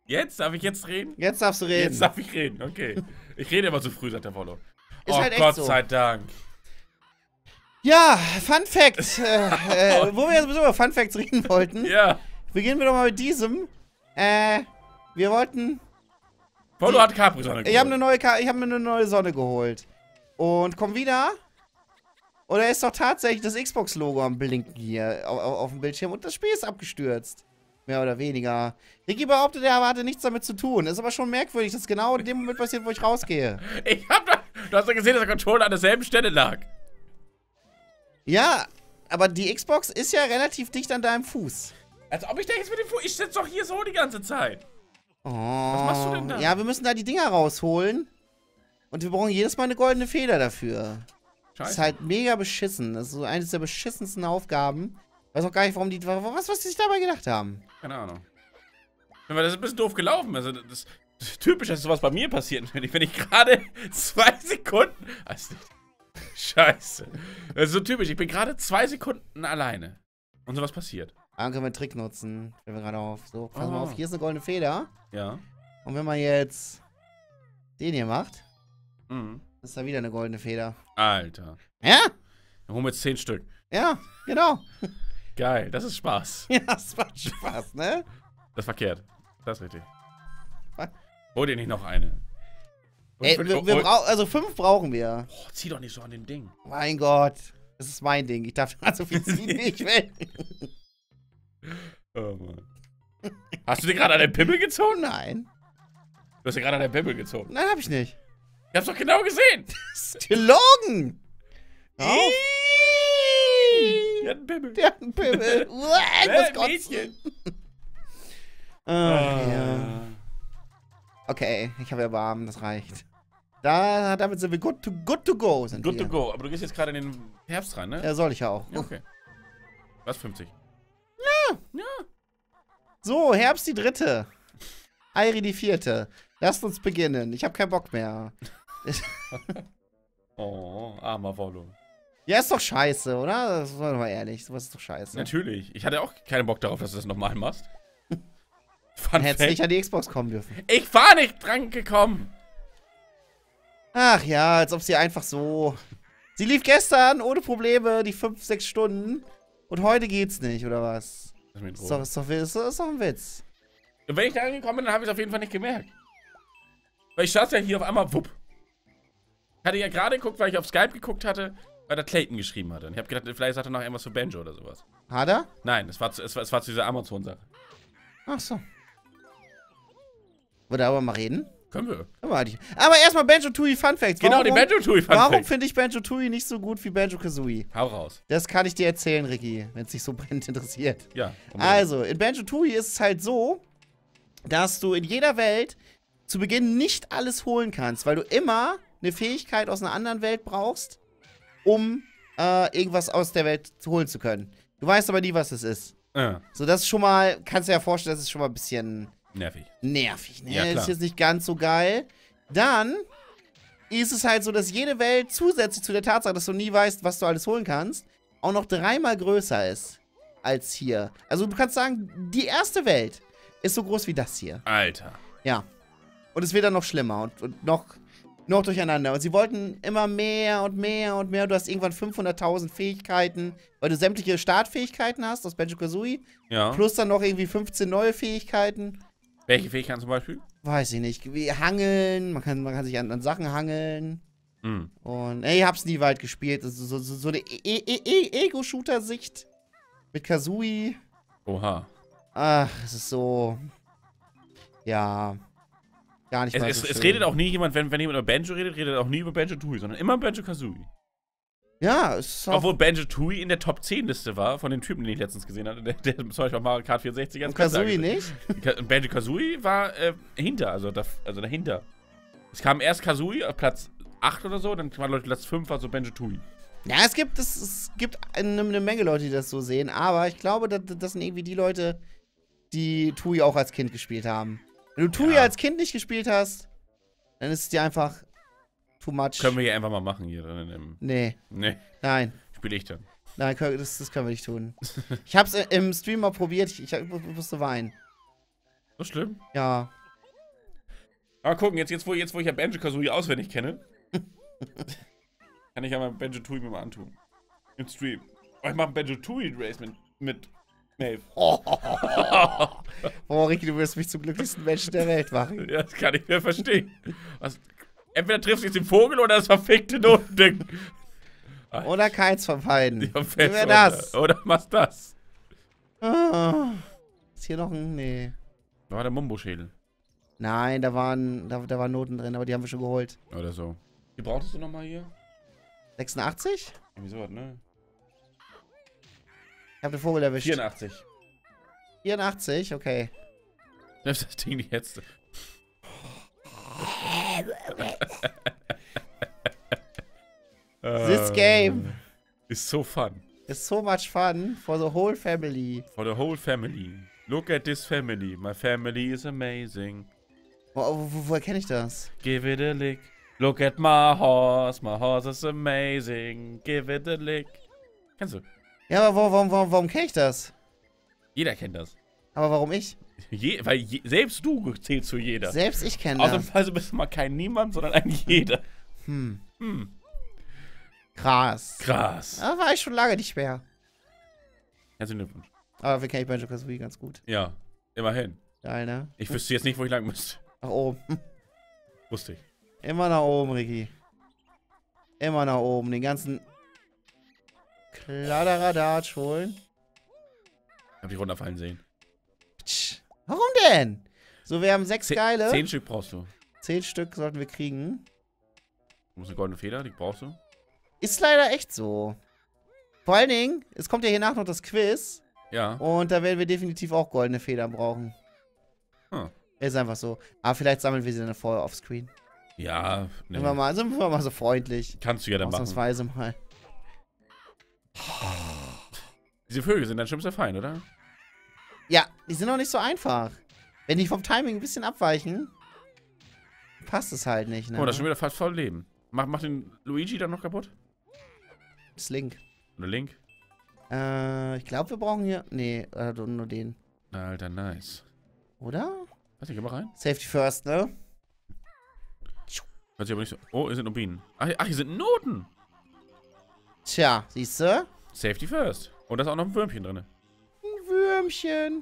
Jetzt? Darf ich jetzt reden? Jetzt darfst du reden. Jetzt darf ich reden, okay. Ich rede immer zu früh, sagt der Follow. Ist Oh, halt echt Gott so. sei Dank. Ja, Fun Fact. Wo wir jetzt sowieso über Fun Facts reden wollten. Ja. Beginnen wir doch mal mit diesem. Wir wollten. Follow hat Capri-Sonne Ich habe mir eine neue Sonne geholt. Und komm wieder. Oder ist doch tatsächlich das Xbox-Logo am Blinken hier auf dem Bildschirm und das Spiel ist abgestürzt. Mehr oder weniger. Ricky behauptet, er hatte nichts damit zu tun. Ist aber schon merkwürdig, dass genau in dem Moment passiert, wo ich rausgehe. Du hast ja gesehen, dass der Controller an derselben Stelle lag. Ja, aber die Xbox ist ja relativ dicht an deinem Fuß. Als ob ich da jetzt mit dem Fuß. Ich sitze doch hier so die ganze Zeit. Oh. Was machst du denn da? Ja, wir müssen da die Dinger rausholen. Und wir brauchen jedes Mal eine goldene Feder dafür. Das ist halt mega beschissen. Das ist so eines der beschissensten Aufgaben. Ich weiß auch gar nicht, warum was die sich dabei gedacht haben. Keine Ahnung. Das ist ein bisschen doof gelaufen. Also, das ist typisch, dass sowas bei mir passiert. Wenn ich gerade 2 Sekunden. Also, Scheiße. Das ist so typisch. Ich bin gerade 2 Sekunden alleine. Und sowas passiert. Dann können wir einen Trick nutzen. Stellen wir gerade auf. So, pass mal Oh. auf. Hier ist eine goldene Feder. Ja. Und wenn man jetzt den hier macht, Mhm. ist da wieder eine goldene Feder. Alter. Ja? Dann holen wir jetzt 10 Stück. Ja, genau. Geil. Das ist Spaß. Ja, das macht Spaß, ne? Das ist verkehrt. Das ist richtig. Was? Hol dir nicht noch eine. Ey, wir brauchen, also 5 brauchen wir. Oh, zieh doch nicht so an dem Ding. Mein Gott. Das ist mein Ding. Ich darf da so viel ziehen, wie ich will. Oh Mann. Hast du dir gerade an den Pimmel gezogen? Nein. Du hast dir gerade an den Pimmel gezogen. Nein, hab ich nicht. Ich hab's doch genau gesehen. Das ist gelogen. Oh. Der hat einen Pimmel. Der hat einen Pimmel. Ich muss kotzen. Mädchen. Ja. Okay, ich habe ja warm, das reicht. Damit sind wir good to go. Good to go. Aber du gehst jetzt gerade in den Herbst rein, ne? Ja, soll ich ja auch. Ja, okay. Was 50? Ja. So, Herbst die 3. Airi die 4. Lasst uns beginnen. Ich habe keinen Bock mehr. Oh, armer Follow. Ja, ist doch scheiße, oder? Das war doch mal ehrlich. Sowas ist doch scheiße. Natürlich. Ich hatte auch keinen Bock darauf, dass du das nochmal machst. Dann hättest du nicht an die Xbox kommen dürfen. Ich war nicht dran gekommen. Ach ja, als ob sie einfach so... Sie lief gestern ohne Probleme die 5, 6 Stunden. Und heute geht's nicht, oder was? Ist doch ein Witz. Und wenn ich da angekommen bin, dann habe ich es auf jeden Fall nicht gemerkt. Weil ich saß ja hier auf einmal, wupp. Ich hatte ja gerade geguckt, weil ich auf Skype geguckt hatte, weil der Clayton geschrieben hatte. Und ich habe gedacht, vielleicht sagt er noch irgendwas zu Banjo oder sowas. Hat er? Nein, es war zu dieser Amazon-Sache. Ach so. Wollen wir darüber mal reden? Können wir. Aber erstmal Banjo-Tooie Fun Facts. Genau, die Banjo-Tooie Fun Warum Facts. finde ich Banjo-Tooie nicht so gut wie Banjo-Kazooie? Hau raus. Das kann ich dir erzählen, Ricky, wenn es dich so brennend interessiert. Ja. Also, in Banjo-Tooie ist es halt so, dass du in jeder Welt zu Beginn nicht alles holen kannst, weil du immer eine Fähigkeit aus einer anderen Welt brauchst, um irgendwas aus der Welt holen zu können. Du weißt aber nie, was es ist. Ja. So, das ist schon mal, kannst du dir ja vorstellen, das ist schon mal ein bisschen Nervig. nervig, ne? Ja, klar. Das ist jetzt nicht ganz so geil. Dann ist es halt so, dass jede Welt zusätzlich zu der Tatsache, dass du nie weißt, was du alles holen kannst, auch noch 3-mal größer ist als hier. Also du kannst sagen, die erste Welt ist so groß wie das hier. Alter. Ja. Und es wird dann noch schlimmer und noch durcheinander. Und sie wollten immer mehr und mehr und mehr. Du hast irgendwann 500.000 Fähigkeiten, weil du sämtliche Startfähigkeiten hast aus Banjo-Kazooie. Ja. Plus dann noch irgendwie 15 neue Fähigkeiten. Welche Fähigkeiten zum Beispiel? Weiß ich nicht. Wie hangeln, man kann sich an Sachen hangeln. Mhm. Und ich hab's nie weit gespielt. Das ist so eine Ego-Shooter-Sicht mit Kazooie. Oha. Ach, es ist so. Ja. Gar nicht mal so Es schön. redet auch nie jemand, wenn jemand über Banjo redet, redet auch nie über Banjo-Tooie, sondern immer Banjo-Kazooie. Ja, es ist auch. Obwohl Banjo-Tooie in der Top 10 Liste war, von den Typen, den ich letztens gesehen hatte, der zum Beispiel Mario Kart 64 Und Kazooie nicht? Banjo-Kazooie war hinter, also dahinter. Es kam erst Kazooie auf Platz 8 oder so, dann war Leute Platz 5, war so Banjo-Tooie. Ja, es gibt eine Menge Leute, die das so sehen, aber ich glaube, das sind irgendwie die Leute, die Tooie auch als Kind gespielt haben. Wenn du Tooie als Kind nicht gespielt hast, dann ist es dir einfach too much. Können wir hier einfach mal machen hier drin. Nee. Nee, Nein. spiele ich dann. Nein, das können wir nicht tun. Ich hab's im Stream mal probiert, ich musste weinen. So schlimm? Ja. Mal gucken, jetzt wo ich ja Banjo-Kazooie auswendig kenne, kann ich ja mal Banjo-Tooie mir mal antun. Im Stream. Oh, ich mach ein Banjo-Tooie-Race mit Maeve. Boah, Ricky, du wirst mich zum glücklichsten Menschen der Welt machen. Ja, das kann ich mir verstehen. Entweder triffst du jetzt den Vogel oder das verfickte Notending. Oder keins von beiden. Ja, Wie wäre das? Oder machst das. Ah, ist hier noch ein... Nee. Da war der Mumbo-Schädel. Nein, da waren Noten drin, aber die haben wir schon geholt. Oder so. Wie brauchtest du nochmal hier? 86? Irgendwie sowas, ne? Ich hab den Vogel erwischt. 84. 84? Okay. Das ist das Ding die jetzt. This game is so fun. is so much fun for the whole family. For the whole family. Look at this family. My family is amazing. Woher kenne ich das? Give it a lick. Look at my horse. My horse is amazing. Give it a lick. Kennst du? Ja, aber warum kenne ich das? Jeder kennt das. Aber warum ich? Selbst du zählst zu jeder. Selbst ich kenne das. Ausnahmsweise bist du mal kein Niemand, sondern ein Jeder. Krass. Krass. Da war ich schon lange nicht mehr. Herzlichen Glückwunsch. Aber wir kennen Banjo-Kazooie ganz gut. Ja, immerhin. Geil, ne? Ich wüsste jetzt nicht, wo ich lang müsste. Nach oben. Wusste ich. Immer nach oben, Ricky. Immer nach oben. Den ganzen Kladderadatsch holen. Ich hab dich runterfallen sehen. Ptsch. Warum denn? So, wir haben 6 geile. 10 Stück brauchst du. 10 Stück sollten wir kriegen. Du musst eine goldene Feder, die brauchst du. Ist leider echt so. Vor allen Dingen, es kommt ja hier nach noch das Quiz. Ja. Und da werden wir definitiv auch goldene Federn brauchen. Hm. Ist einfach so. Aber vielleicht sammeln wir sie dann vorher offscreen. Ja, nee. Sind wir mal so freundlich. Kannst du ja dann machen. Ausnahmsweise mal. Diese Vögel sind dein schlimmster Feind, oder? Ja, die sind auch nicht so einfach. Wenn die vom Timing ein bisschen abweichen, passt es halt nicht, ne? Oh, das ist schon wieder fast voll Leben. Mach den Luigi dann noch kaputt? Das Link. Oder Link? Ich glaube, wir brauchen hier... Nee, nur den. Alter, nice. Oder? Weiß nicht, geh mal rein. Safety first, ne? Hört sich aber nicht so... Oh, hier sind nur Bienen. Ach, hier sind Noten. Tja, siehst du? Safety first. Und da ist auch noch ein Würmchen drin. Ein Würmchen.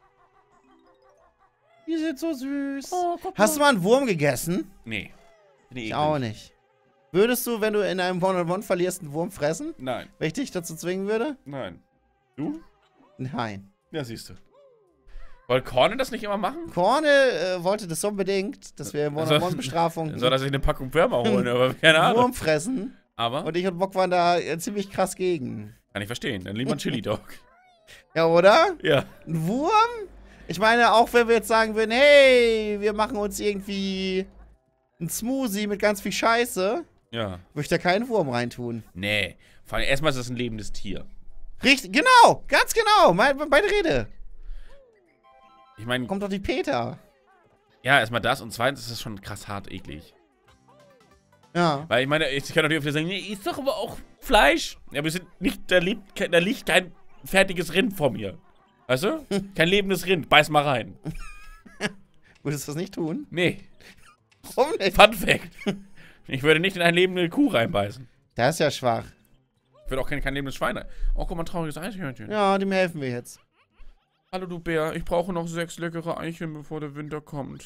Die sind so süß. Oh, guck Hast du mal einen Wurm gegessen? Nee. Ich auch nicht. Würdest du, wenn du in einem One-on-One verlierst, einen Wurm fressen? Nein. Wenn ich dich dazu zwingen würde? Nein. Du? Nein. Ja, siehst du. Wollte Corne das nicht immer machen? Corne wollte das unbedingt, dass wir in One-on-One-Bestrafung soll er sich eine Packung Würmer holen, aber keine Ahnung. Wurm fressen. Aber? Und ich und Bock waren da ziemlich krass gegen. Kann ich verstehen. Dann lieber ein Chili-Dog. Ja, oder? Ja. Ein Wurm? Ich meine, auch wenn wir jetzt sagen würden, hey, wir machen uns irgendwie einen Smoothie mit ganz viel Scheiße, Ja. würde ich da keinen Wurm reintun. Nee. Vor allem erstmal ist das ein lebendes Tier. Richtig, genau, ganz genau, meine Rede. Ich meine, Kommt doch die Peter. ja, erstmal das und zweitens ist es schon krass hart eklig. Ja. Weil ich meine, ich kann natürlich wieder sagen, nee, ist doch aber auch Fleisch. Ja, aber da liegt kein fertiges Rind vor mir. Weißt du? Kein lebendes Rind. Beiß mal rein. Würdest du das nicht tun? Nee. Warum nicht? Fun Fact. Ich würde nicht in eine lebende Kuh reinbeißen. Das ist ja schwach. Ich würde auch kein lebendes Schwein rein. Oh, guck mal, ein trauriges Eichhörnchen. Ja, dem helfen wir jetzt. Hallo, du Bär. Ich brauche noch 6 leckere Eicheln, bevor der Winter kommt.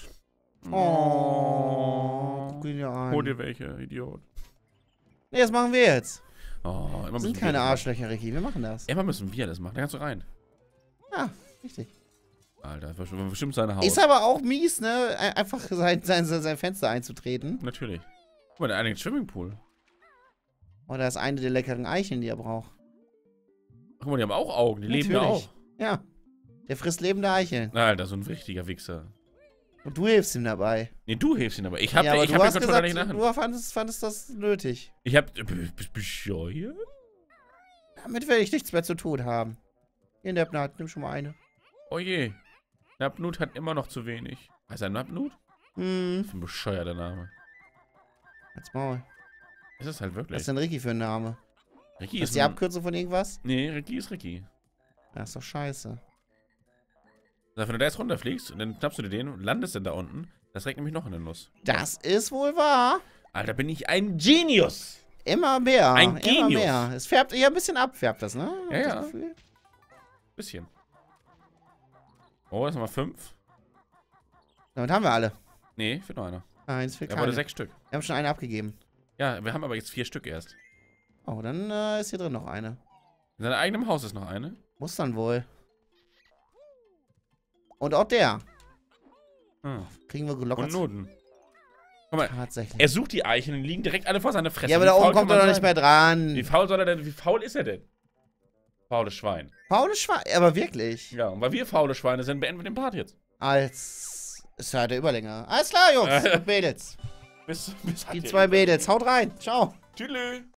Oh. Guck ihn ja an. Hol dir welche, Idiot. Nee, das machen wir jetzt. Oh, immer Wir müssen sind wir keine das machen. Arschlöcher, Ricky. Wir machen das. Immer müssen wir das machen. Da kannst du rein. Ja, richtig. Alter, das war bestimmt seine Haut. Ist aber auch mies, ne? Einfach sein Fenster einzutreten. Natürlich. Guck mal, der eine Swimmingpool. Oh, da ist eine der leckeren Eicheln, die er braucht. Guck mal, die haben auch Augen. Die leben ja auch. Ja. Der frisst lebende Eicheln. Alter, so ein richtiger Wichser. Und du hilfst ihm dabei. Nee, du hilfst ihn aber. Ich hab Ja, aber den du hast Controller gesagt, nicht in der Hand. du fandest das nötig. Ich hab... Bist bescheuert? Damit werde ich nichts mehr zu tun haben. Hier, Nepnat, nimm schon mal eine. Oh je. Napnut hat immer noch zu wenig. Heißt er Napnut? Hm. Das ist ein bescheuerter Name. Halt's Maul. Ist es halt Was wirklich. ist denn Ricky für ein Name? Ricky Ist ist die ein... Abkürzung von irgendwas? Nee, Ricky ist Ricky. Das ist doch scheiße. Wenn du da jetzt runterfliegst und dann knappst du dir den und landest dann da unten, das regt nämlich noch in der Nuss. Das ist wohl wahr. Alter, bin ich ein Genius. Immer mehr. Ein Immer Genius. mehr. Es färbt eher ein bisschen ab, färbt das, ne? Ja, Hat das ja. Gefühl? Bisschen. Oh, das ist nochmal 5. Damit haben wir alle. Nee, fehlt noch einer. Eins fehlt Da keine. wurde 6 Stück. Wir haben schon eine abgegeben. Ja, wir haben aber jetzt 4 Stück erst. Oh, dann ist hier drin noch eine. In seinem eigenen Haus ist noch eine. Muss dann wohl. Und auch der. Hm. Kriegen wir gelockert. Und Noten. Guck mal, Tatsächlich. er sucht die Eichen und liegen direkt alle vor seiner Fresse. Ja, aber Wie da oben faul kommt kann er man doch nicht sein? mehr dran. Wie faul soll er denn? Wie faul ist er denn? Faules Schwein. Paul ist schwach, aber wirklich. Ja, und weil wir faule Schweine sind, beenden wir den Part jetzt. Als. Ist ja der Überlänge. Alles klar, Jungs. Und Mädels. Bis Die 2 Mädels. Haut rein. Ciao. Tschüss.